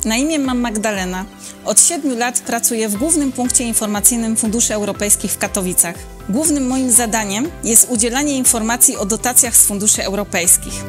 Na imię mam Magdalena. Od 7 lat pracuję w Głównym Punkcie Informacyjnym Funduszy Europejskich w Katowicach. Głównym moim zadaniem jest udzielanie informacji o dotacjach z funduszy europejskich.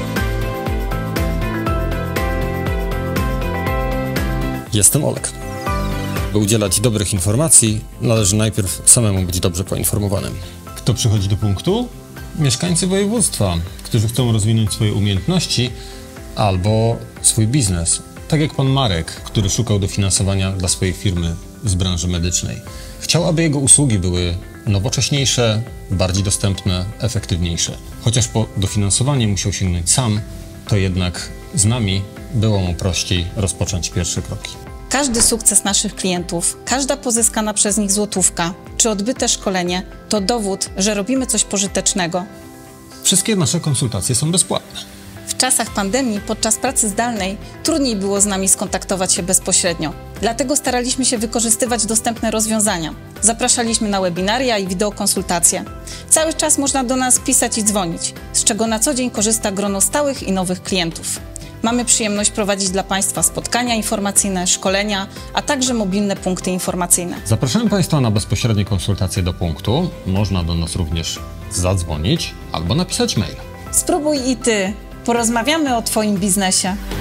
Jestem Olek. By udzielać dobrych informacji, należy najpierw samemu być dobrze poinformowanym. Kto przychodzi do punktu? Mieszkańcy województwa, którzy chcą rozwinąć swoje umiejętności albo swój biznes. Tak jak pan Marek, który szukał dofinansowania dla swojej firmy z branży medycznej. Chciał, aby jego usługi były nowocześniejsze, bardziej dostępne, efektywniejsze. Chociaż po dofinansowanie musiał sięgnąć sam, to jednak z nami było mu prościej rozpocząć pierwsze kroki. Każdy sukces naszych klientów, każda pozyskana przez nich złotówka czy odbyte szkolenie to dowód, że robimy coś pożytecznego. Wszystkie nasze konsultacje są bezpłatne. W czasach pandemii, podczas pracy zdalnej, trudniej było z nami skontaktować się bezpośrednio. Dlatego staraliśmy się wykorzystywać dostępne rozwiązania. Zapraszaliśmy na webinaria i wideokonsultacje. Cały czas można do nas pisać i dzwonić, z czego na co dzień korzysta grono stałych i nowych klientów. Mamy przyjemność prowadzić dla Państwa spotkania informacyjne, szkolenia, a także mobilne punkty informacyjne. Zapraszamy Państwa na bezpośrednie konsultacje do punktu. Można do nas również zadzwonić albo napisać maila. Spróbuj i Ty. Porozmawiamy o Twoim biznesie.